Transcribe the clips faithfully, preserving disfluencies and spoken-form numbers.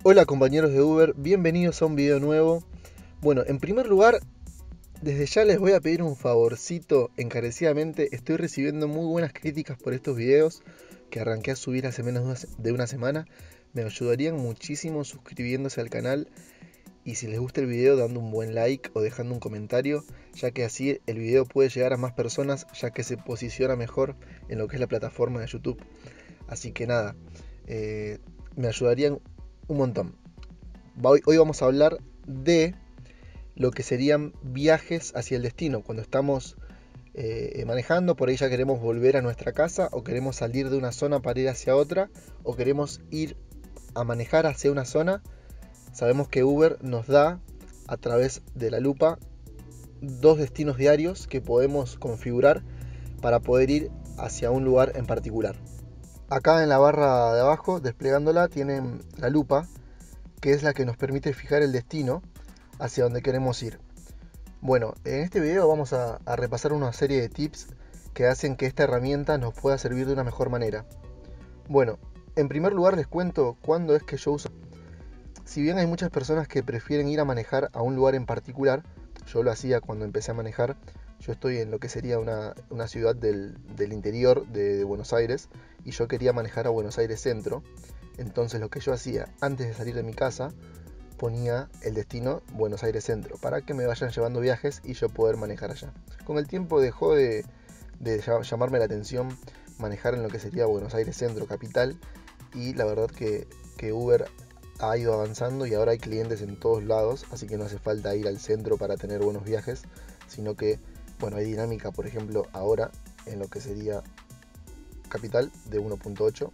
Hola compañeros de Uber, bienvenidos a un video nuevo. Bueno, en primer lugar, desde ya les voy a pedir un favorcito encarecidamente. Estoy recibiendo muy buenas críticas por estos videos que arranqué a subir hace menos de una semana. Me ayudarían muchísimo suscribiéndose al canal y si les gusta el video dando un buen like o dejando un comentario, ya que así el video puede llegar a más personas ya que se posiciona mejor en lo que es la plataforma de YouTube. Así que nada, eh, me ayudarían un montón. Hoy, hoy vamos a hablar de lo que serían viajes hacia el destino. Cuando estamos eh, manejando, por ahí ya queremos volver a nuestra casa o queremos salir de una zona para ir hacia otra o queremos ir a manejar hacia una zona. Sabemos que Uber nos da a través de la lupa dos destinos diarios que podemos configurar para poder ir hacia un lugar en particular. Acá en la barra de abajo, desplegándola, tienen la lupa, que es la que nos permite fijar el destino hacia donde queremos ir. Bueno, en este video vamos a, a repasar una serie de tips que hacen que esta herramienta nos pueda servir de una mejor manera. Bueno, en primer lugar les cuento cuándo es que yo uso. Si bien hay muchas personas que prefieren ir a manejar a un lugar en particular, yo lo hacía cuando empecé a manejar. Yo estoy en lo que sería una, una ciudad del, del interior de, de Buenos Aires y yo quería manejar a Buenos Aires Centro. Entonces lo que yo hacía antes de salir de mi casa, ponía el destino Buenos Aires Centro para que me vayan llevando viajes y yo poder manejar allá. Con el tiempo dejó de, de llamarme la atención manejar en lo que sería Buenos Aires Centro, capital, y la verdad que, que Uber ha ido avanzando y ahora hay clientes en todos lados, así que no hace falta ir al centro para tener buenos viajes, sino que, bueno, hay dinámica, por ejemplo, ahora en lo que sería capital de uno punto ocho,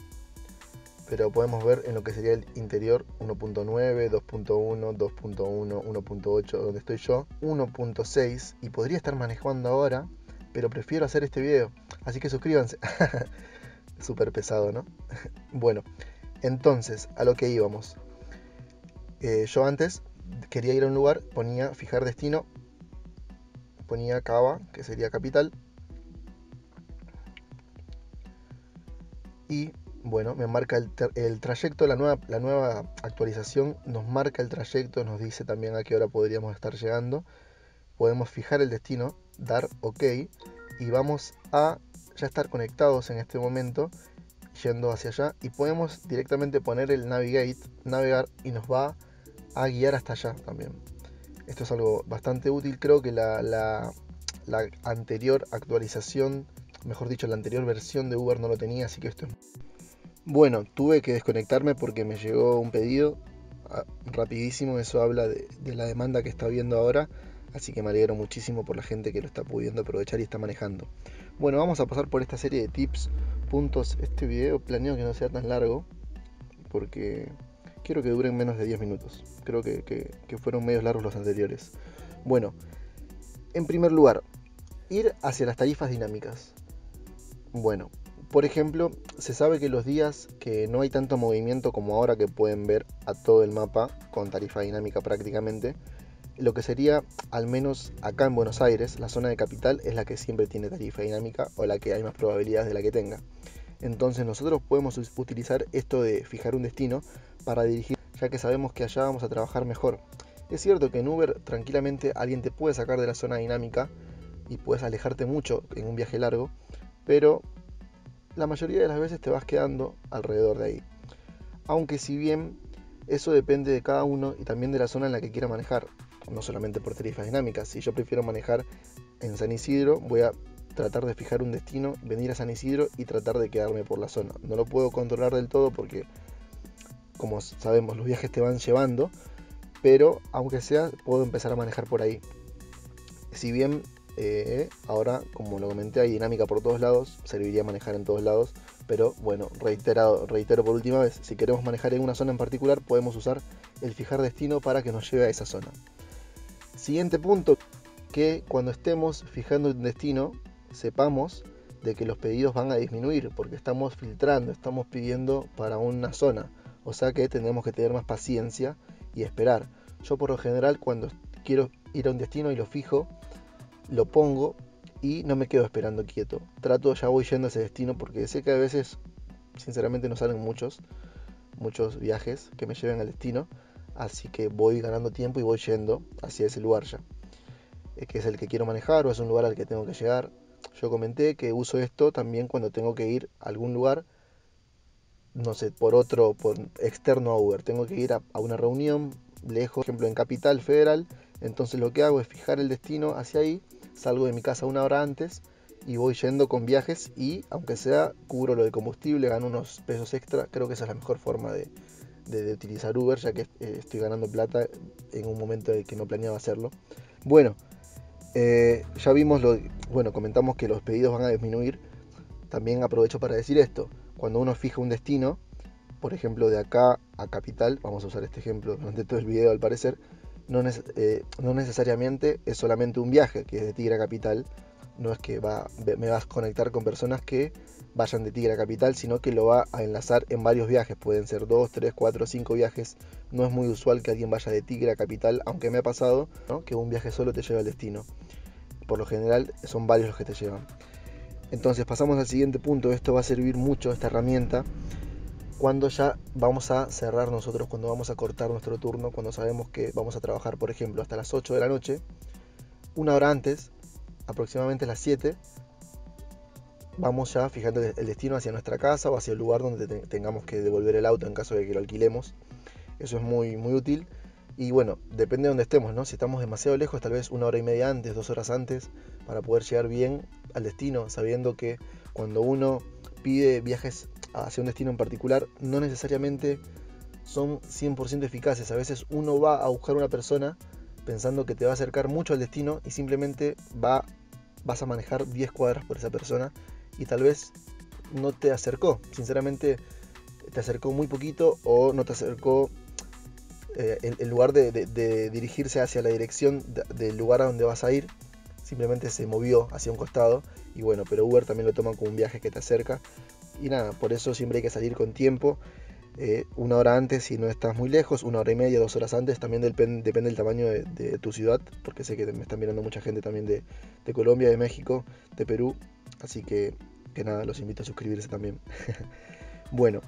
pero podemos ver en lo que sería el interior uno punto nueve, dos punto uno, dos punto uno, uno punto ocho, donde estoy yo, uno punto seis, y podría estar manejando ahora, pero prefiero hacer este video, así que suscríbanse. Súper pesado, ¿no? Bueno, entonces, a lo que íbamos. Eh, yo antes quería ir a un lugar, ponía fijar destino, ponía Cava, que sería capital, y bueno, me marca el, el trayecto. La nueva, la nueva actualización nos marca el trayecto, nos dice también a qué hora podríamos estar llegando. Podemos fijar el destino, dar OK y vamos a ya estar conectados en este momento yendo hacia allá y podemos directamente poner el navigate, navegar, y nos va a guiar hasta allá también. Esto es algo bastante útil. Creo que la, la, la anterior actualización, mejor dicho, la anterior versión de Uber no lo tenía, así que esto es... Bueno, tuve que desconectarme porque me llegó un pedido ah, rapidísimo. Eso habla de, de la demanda que está habiendo ahora, así que me alegro muchísimo por la gente que lo está pudiendo aprovechar y está manejando. Bueno, vamos a pasar por esta serie de tips, puntos. Este video planeo que no sea tan largo porque quiero que duren menos de diez minutos. Creo que, que, que fueron medios largos los anteriores. Bueno, en primer lugar, ir hacia las tarifas dinámicas. Bueno, por ejemplo, se sabe que los días que no hay tanto movimiento como ahora, que pueden ver a todo el mapa con tarifa dinámica prácticamente, lo que sería, al menos acá en Buenos Aires, la zona de capital es la que siempre tiene tarifa dinámica o la que hay más probabilidades de la que tenga. Entonces nosotros podemos utilizar esto de fijar un destino para dirigir, ya que sabemos que allá vamos a trabajar mejor. Es cierto que en Uber tranquilamente alguien te puede sacar de la zona dinámica y puedes alejarte mucho en un viaje largo, pero la mayoría de las veces te vas quedando alrededor de ahí. Aunque si bien eso depende de cada uno y también de la zona en la que quiera manejar, no solamente por tarifas dinámicas. Si yo prefiero manejar en San Isidro, voy a tratar de fijar un destino, venir a San Isidro y tratar de quedarme por la zona. No lo puedo controlar del todo porque, como sabemos, los viajes te van llevando, pero aunque sea, puedo empezar a manejar por ahí. Si bien eh, ahora, como lo comenté, hay dinámica por todos lados, serviría manejar en todos lados, pero bueno, reiterado, reitero por última vez, si queremos manejar en una zona en particular, podemos usar el fijar destino para que nos lleve a esa zona. Siguiente punto, que cuando estemos fijando un destino, sepamos de que los pedidos van a disminuir, porque estamos filtrando, estamos pidiendo para una zona, o sea que tenemos que tener más paciencia y esperar. Yo por lo general, cuando quiero ir a un destino y lo fijo, lo pongo y no me quedo esperando quieto. Trato, ya voy yendo a ese destino porque sé que a veces, sinceramente, no salen muchos, muchos viajes que me lleven al destino, así que voy ganando tiempo y voy yendo hacia ese lugar ya, eh, que es el que quiero manejar o es un lugar al que tengo que llegar. Yo comenté que uso esto también cuando tengo que ir a algún lugar, no sé, por otro, por externo a Uber. Tengo que ir a, a una reunión lejos, por ejemplo en Capital Federal, entonces lo que hago es fijar el destino hacia ahí, salgo de mi casa una hora antes y voy yendo con viajes y aunque sea cubro lo de combustible, gano unos pesos extra. Creo que esa es la mejor forma de, de, de utilizar Uber, ya que eh, estoy ganando plata en un momento en el que no planeaba hacerlo. Bueno, eh, ya vimos lo, bueno, comentamos que los pedidos van a disminuir. También aprovecho para decir esto: cuando uno fija un destino, por ejemplo de acá a Capital, vamos a usar este ejemplo durante todo el video al parecer, no, neces eh, no necesariamente es solamente un viaje que es de Tigre a Capital. No es que va, me vas a conectar con personas que vayan de Tigre a Capital, sino que lo va a enlazar en varios viajes. Pueden ser dos, tres, cuatro, cinco viajes. No es muy usual que alguien vaya de Tigre a Capital, aunque me ha pasado, ¿no?, que un viaje solo te lleva al destino. Por lo general son varios los que te llevan. Entonces pasamos al siguiente punto. Esto va a servir mucho, esta herramienta, cuando ya vamos a cerrar nosotros, cuando vamos a cortar nuestro turno, cuando sabemos que vamos a trabajar, por ejemplo, hasta las ocho de la noche. Una hora antes, aproximadamente a las siete, vamos ya fijando el destino hacia nuestra casa o hacia el lugar donde te tengamos que devolver el auto en caso de que lo alquilemos. Eso es muy, muy útil. Y bueno, depende de donde estemos, ¿no? Si estamos demasiado lejos, tal vez una hora y media antes, dos horas antes, para poder llegar bien al destino, sabiendo que cuando uno pide viajes hacia un destino en particular, no necesariamente son cien por ciento eficaces. A veces uno va a buscar una persona pensando que te va a acercar mucho al destino y simplemente va, vas a manejar diez cuadras por esa persona y tal vez no te acercó. Sinceramente, te acercó muy poquito o no te acercó. Eh, en, en lugar de, de, de dirigirse hacia la dirección de, del lugar a donde vas a ir, simplemente se movió hacia un costado. Y bueno, pero Uber también lo toma como un viaje que te acerca. Y nada, por eso siempre hay que salir con tiempo. Eh, una hora antes si no estás muy lejos, una hora y media, dos horas antes. También depende, depende del tamaño de, de tu ciudad, porque sé que me están mirando mucha gente también de, de Colombia, de México, de Perú. Así que, que nada, los invito a suscribirse también. Bueno,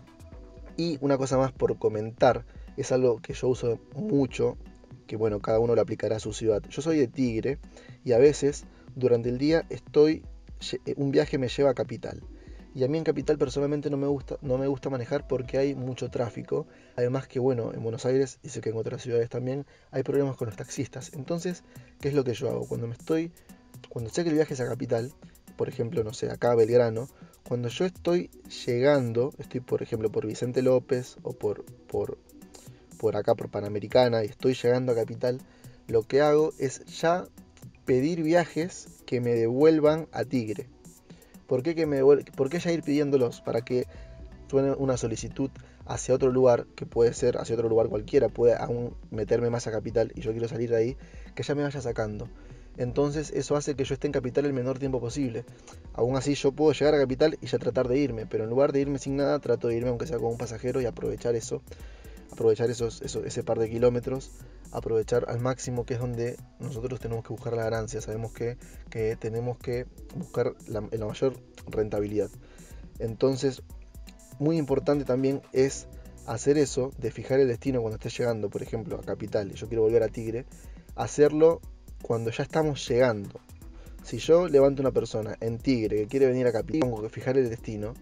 y una cosa más por comentar. Es algo que yo uso mucho, que bueno, cada uno lo aplicará a su ciudad. Yo soy de Tigre y a veces durante el día estoy, un viaje me lleva a Capital. Y a mí en Capital personalmente no me gusta, no me gusta manejar porque hay mucho tráfico. Además que bueno, en Buenos Aires, y sé que en otras ciudades también, hay problemas con los taxistas. Entonces, ¿qué es lo que yo hago? Cuando me estoy, cuando sé que el viaje es a Capital, por ejemplo, no sé, acá a Belgrano, cuando yo estoy llegando, estoy por ejemplo por Vicente López o por... por por acá por Panamericana y estoy llegando a Capital, lo que hago es ya pedir viajes que me devuelvan a Tigre. ¿Por qué, que me devuel- ¿Por qué ya ir pidiéndolos? Para que suene una solicitud hacia otro lugar, que puede ser hacia otro lugar cualquiera, puede aún meterme más a Capital y yo quiero salir de ahí, que ya me vaya sacando. Entonces eso hace que yo esté en Capital el menor tiempo posible. Aún así yo puedo llegar a Capital y ya tratar de irme, pero en lugar de irme sin nada, trato de irme aunque sea con un pasajero y aprovechar eso. Aprovechar esos, esos, ese par de kilómetros, aprovechar al máximo, que es donde nosotros tenemos que buscar la ganancia. Sabemos que, que tenemos que buscar la, la mayor rentabilidad. Entonces, muy importante también es hacer eso, de fijar el destino cuando estés llegando, por ejemplo, a Capital, y yo quiero volver a Tigre, hacerlo cuando ya estamos llegando. Si yo levanto una persona en Tigre que quiere venir a Capital, tengo que fijar el destino,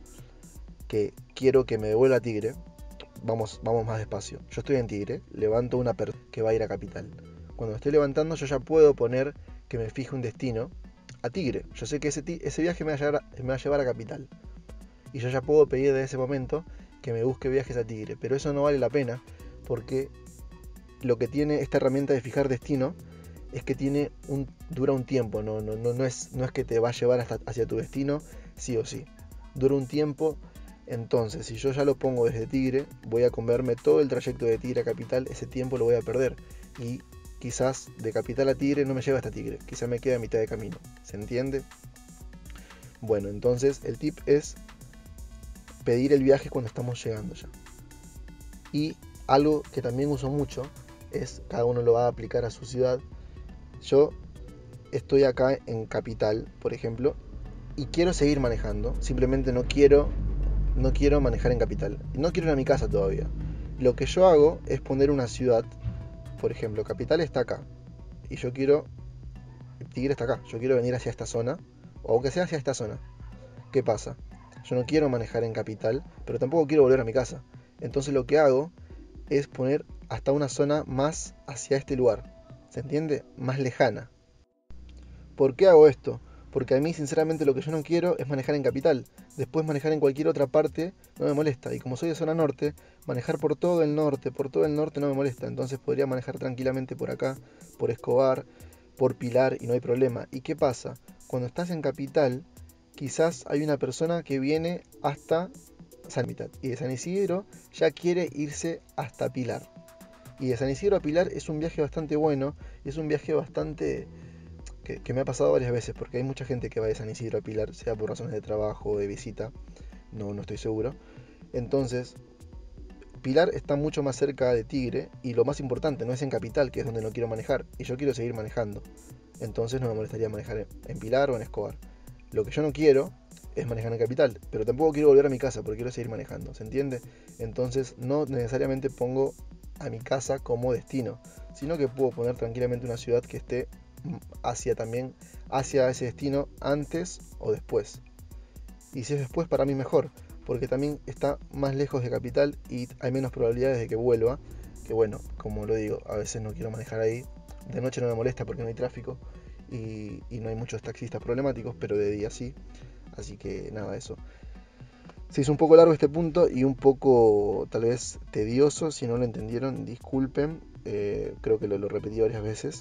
que quiero que me devuelva a Tigre. Vamos, vamos más despacio. Yo estoy en Tigre, levanto una persona que va a ir a Capital. Cuando estoy levantando, yo ya puedo poner que me fije un destino a Tigre. Yo sé que ese, ese viaje me va, a llevar a, me va a llevar a Capital. Y yo ya puedo pedir desde ese momento que me busque viajes a Tigre. Pero eso no vale la pena, porque lo que tiene esta herramienta de fijar destino es que tiene un, dura un tiempo. No, no, no, no, es, no es que te va a llevar hasta, hacia tu destino sí o sí. Dura un tiempo. Entonces, si yo ya lo pongo desde Tigre, voy a comerme todo el trayecto de Tigre a Capital, ese tiempo lo voy a perder. Y quizás de Capital a Tigre no me lleve hasta Tigre, quizás me quede a mitad de camino. ¿Se entiende? Bueno, entonces el tip es pedir el viaje cuando estamos llegando ya. Y algo que también uso mucho es, cada uno lo va a aplicar a su ciudad. Yo estoy acá en Capital, por ejemplo, y quiero seguir manejando, simplemente no quiero... no quiero manejar en capital, no quiero ir a mi casa todavía. Lo que yo hago es poner una ciudad, por ejemplo, capital está acá, y yo quiero, Tigre está acá, yo quiero venir hacia esta zona, o aunque sea hacia esta zona. ¿Qué pasa? Yo no quiero manejar en capital, pero tampoco quiero volver a mi casa. Entonces lo que hago es poner hasta una zona más hacia este lugar, ¿se entiende? Más lejana. ¿Por qué hago esto? Porque a mí sinceramente lo que yo no quiero es manejar en capital. Después manejar en cualquier otra parte no me molesta. Y como soy de zona norte, manejar por todo el norte, por todo el norte no me molesta. Entonces podría manejar tranquilamente por acá, por Escobar, por Pilar y no hay problema. ¿Y qué pasa? Cuando estás en capital, quizás hay una persona que viene hasta San Isidro. Y de San Isidro ya quiere irse hasta Pilar. Y de San Isidro a Pilar es un viaje bastante bueno. Y es un viaje bastante... Que, que me ha pasado varias veces, porque hay mucha gente que va de San Isidro a Pilar, sea por razones de trabajo o de visita, no, no estoy seguro. Entonces, Pilar está mucho más cerca de Tigre, y lo más importante, no es en Capital, que es donde no quiero manejar, y yo quiero seguir manejando. Entonces no me molestaría manejar en Pilar o en Escobar. Lo que yo no quiero es manejar en Capital, pero tampoco quiero volver a mi casa, porque quiero seguir manejando, ¿se entiende? Entonces no necesariamente pongo a mi casa como destino, sino que puedo poner tranquilamente una ciudad que esté hacia también hacia ese destino antes o después. Y si es después, para mí mejor, porque también está más lejos de capital y hay menos probabilidades de que vuelva. Que bueno, como lo digo, a veces no quiero manejar ahí. De noche no me molesta porque no hay tráfico y, y no hay muchos taxistas problemáticos, pero de día sí. Así que nada, eso. Se hizo un poco largo este punto y un poco tal vez tedioso. Si no lo entendieron, disculpen. Eh, creo que lo, lo repetí varias veces.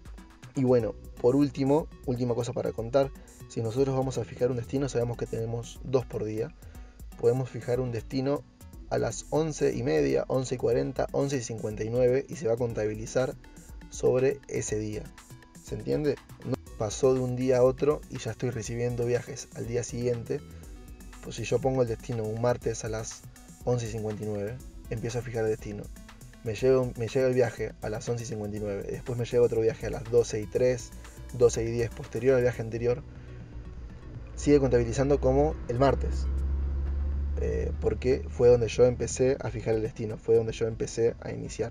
Y bueno, por último, última cosa para contar, si nosotros vamos a fijar un destino, sabemos que tenemos dos por día. Podemos fijar un destino a las once y media, once y cuarenta, once y cincuenta y nueve y se va a contabilizar sobre ese día. ¿Se entiende? No pasó de un día a otro y ya estoy recibiendo viajes al día siguiente. Pues si yo pongo el destino un martes a las once y cincuenta y nueve, empiezo a fijar el destino. Me llega, me llega el viaje a las once y cincuenta y nueve, después me llega otro viaje a las doce y tres, doce y diez, posterior al viaje anterior, sigue contabilizando como el martes, eh, porque fue donde yo empecé a fijar el destino, fue donde yo empecé a iniciar.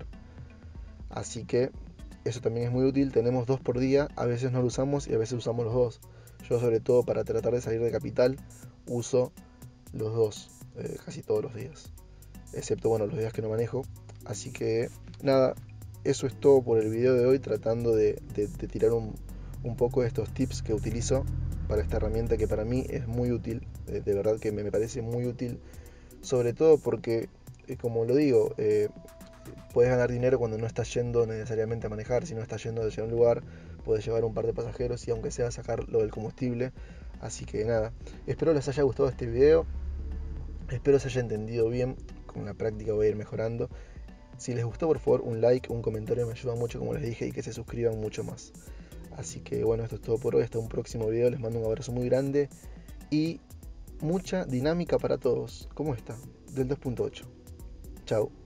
Así que eso también es muy útil, tenemos dos por día, a veces no lo usamos y a veces usamos los dos. Yo sobre todo para tratar de salir de capital uso los dos eh, casi todos los días, excepto bueno los días que no manejo. Así que nada, eso es todo por el video de hoy, tratando de, de, de tirar un, un poco de estos tips que utilizo para esta herramienta que para mí es muy útil, de, de verdad que me, me parece muy útil, sobre todo porque, eh, como lo digo, eh, puedes ganar dinero cuando no estás yendo necesariamente a manejar, sino estás yendo a un lugar, puedes llevar un par de pasajeros y aunque sea sacar lo del combustible. Así que nada, espero les haya gustado este video, espero se haya entendido bien, con la práctica voy a ir mejorando. Si les gustó, por favor, un like, un comentario me ayuda mucho, como les dije, y que se suscriban mucho más. Así que bueno, esto es todo por hoy, hasta un próximo video, les mando un abrazo muy grande y mucha dinámica para todos. ¿Cómo está? Del dos punto ocho. Chao.